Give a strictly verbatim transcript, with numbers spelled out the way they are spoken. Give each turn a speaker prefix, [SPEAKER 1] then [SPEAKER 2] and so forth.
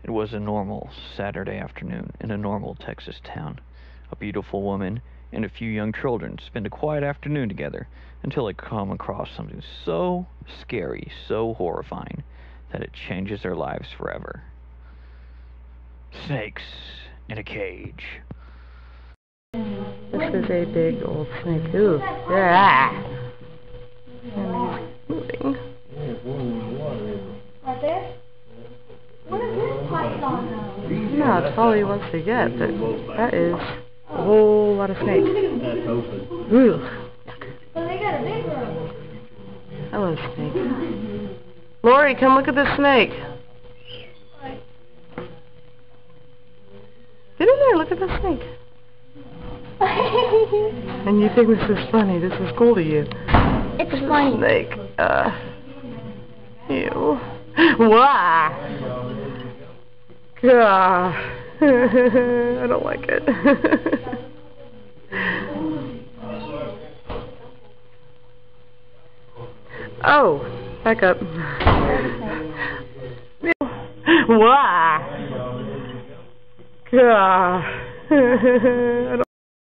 [SPEAKER 1] It was a normal Saturday afternoon in a normal Texas town. A beautiful woman and a few young children spend a quiet afternoon together until they come across something so scary, so horrifying, that it changes their lives forever. Snakes in a cage.
[SPEAKER 2] This is a big old snake. Ooh. Yeah. And he's moving.
[SPEAKER 3] Right there? What is this python?
[SPEAKER 2] No, it's all he wants to get, but that is a whole lot of snakes. Ooh.
[SPEAKER 3] But they got a big one.
[SPEAKER 2] Hello, snake. Lori, come look at this snake. Get in there, look at the snake. And you think this is funny. This is cool to you.
[SPEAKER 3] It's funny.
[SPEAKER 2] Snake. Uh. Ew. Wah! Gah. I don't like it. Oh, back up. Wah! Gah. I don't